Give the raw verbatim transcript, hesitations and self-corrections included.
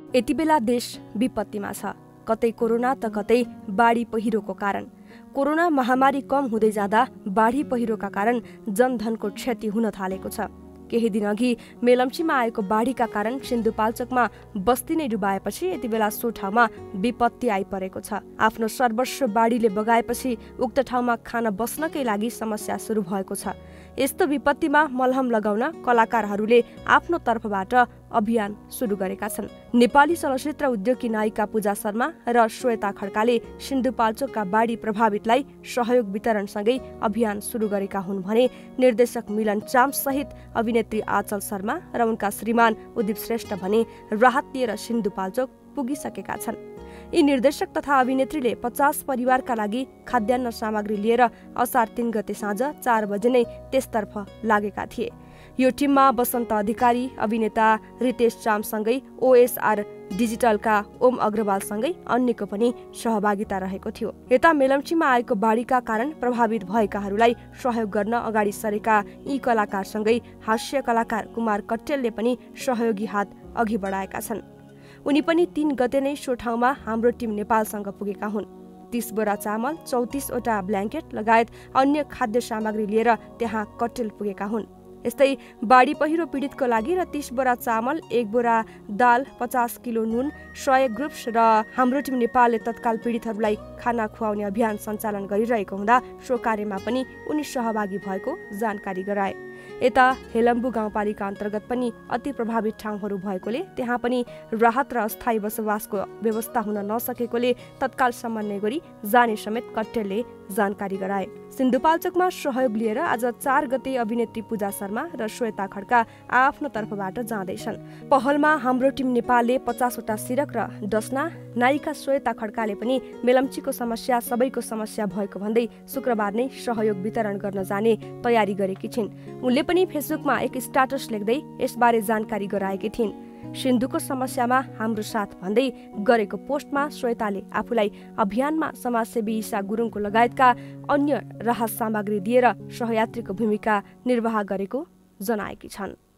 यति बेला देश विपत्तिमा छ, कतै कोरोना त कतै बाढी पहिरोको कारण। कोरोना महामारी कम हुँदै जाँदा बाढी पहिरोका कारण जनधनको क्षति हुन थालेको छ। केही दिन अघि मेलम्चीमा आएको बाढीका कारण सिन्धुपाल्चोकमा बस्ती नै डुबाएपछि यति बेला सो ठाउँमा विपत्ति आइपरेको छ। आफ्नो सर्वस्व बाढीले बगाएपछि उक्त ठाउँमा खान बस्नकै लागि समस्या सुरु भएको छ। यस्तो विपत्तिमा मलहम लगाउन कलाकारहरूले आफ्नो तर्फबाट अभियान सुरु गरेका छन्। नेपाली चलचित्र उद्योगकी नायिका पूजा शर्मा र श्वेता खड्काले सिन्धुपाल्चोकका बाढी प्रभावितलाई सहयोग वितरणसँगै अभियान सुरु गरेका हुन् भने निर्देशक मिलन चाम सहित अभिनेत्री आचल शर्मा र उनका श्रीमान उदीप श्रेष्ठ भने राहत लिएर सिन्धुपाल्चोक पुगिसकेका छन्। यी निर्देशक तथा अभिनेत्रीले पचास परिवारका लागि खाद्यान्न सामग्री लिएर असार तीन गते साँझ चार बजे नै त्यसतर्फ लागेका थिए। यो टिममा वसन्त अधिकारी, अभिनेता रितेश चामसँगै ओएसआर डिजिटलका ओम अग्रवालसँगै अन्यको पनि सहभागिता रहेको थियो। यता मेलम्चीमा आएको बाढीका कारण प्रभावित भएकाहरूलाई सहयोग गर्न अगाडि सरेका यी कलाकारसँगै हास्य कलाकार कुमार कट्टेलले पनि सहयोगी हात अघि बढाएका छन्। उनी पनि तीन गते नै सो ठाउँमा हाम्रो टिम नेपालसँग पुगेका हुन्। तीस बोरा चामल, चौतिसवटा ब्ल्याङ्केट लगायत अन्य खाद्य सामग्री लिएर त्यहाँ कट्टेल पुगेका हुन्। यस्तै बाढी पहिरो पीडितको लागि र तीस बोरा चामल, एक बोरा दाल, पचास किलो नुन, सय ग्रुप्स र हाम्रो टिम नेपालले तत्काल पीडितहरूलाई खाना खुवाउने अभियान सञ्चालन गरिरहेको हुँदा सो कार्यमा पनि उनी सहभागी भएको जानकारी गराए। यता हेलम्बु गाउँपालिका अन्तर्गत पनि अति प्रभावित ठाउँहरू भएकोले त्यहाँ पनि राहत र अस्थायी बसोबासको व्यवस्था हुन नसकेकोले तत्काल समन्वय गरी जाने समेत कट्टेलले जानकारी गराए। सिन्धुपाल्चोकमा सहयोग लिएर आज चार गते अभिनेत्री पूजा शर्मा र श्वेता खड्का आफ्नो तर्फबाट जाँदैछन्। पहलमा हाम्रो टिम नेपालले पचासवटा सिरक र डसना, नायिका श्वेता खड्काले पनि मेलम्चीको समस्या सबैको समस्या भएको भन्दै शुक्रबार नै सहयोग वितरण गर्न जाने तयारी गरेकी छिन्। उनले पनि फेसबुकमा एक स्ट्याटस लेख्दै यसबारे जानकारी गराएकी थिइन्। सिन्धुको समस्यामा हाम्रो साथ भन्दै गरेको पोस्टमा श्वेताले आफूलाई अभियानमा समाजसेवी ईशा गुरुङको लगायतका अन्य राहत सामग्री दिएर सहयात्रीको भूमिका निर्वाह गरेको जनाएकी छन्।